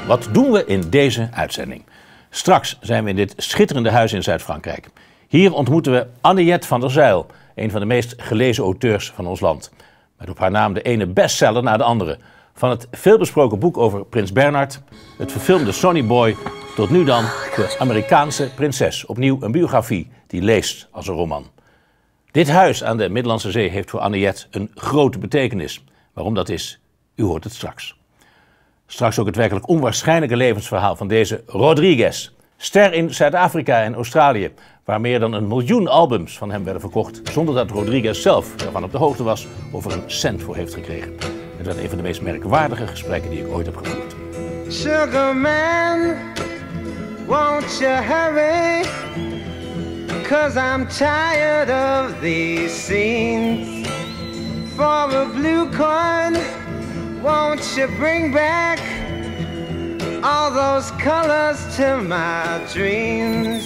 Wat doen we in deze uitzending? Straks zijn we in dit schitterende huis in Zuid-Frankrijk. Hier ontmoeten we Anne-Jet van der Zijl, een van de meest gelezen auteurs van ons land. Met op haar naam de ene bestseller na de andere. Van het veelbesproken boek over Prins Bernhard, het verfilmde Sonny Boy, tot nu dan de Amerikaanse prinses. Opnieuw een biografie die leest als een roman. Dit huis aan de Middellandse Zee heeft voor Anne-Jet een grote betekenis. Waarom dat is, u hoort het straks. Straks ook het werkelijk onwaarschijnlijke levensverhaal van deze Rodriguez. Ster in Zuid-Afrika en Australië, waar meer dan 1 miljoen albums van hem werden verkocht, zonder dat Rodriguez zelf ervan op de hoogte was of er een cent voor heeft gekregen. Het werd een van de meest merkwaardige gesprekken die ik ooit heb gevoerd. Sugar man, won't you hurry? 'Cause I'm tired of these scenes. For a blue coin, won't you bring back all those colors to my dreams?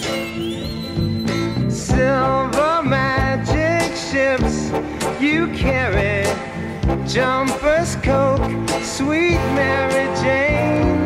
Silver magic ships you carry, jumpers, Coke, sweet Mary Jane.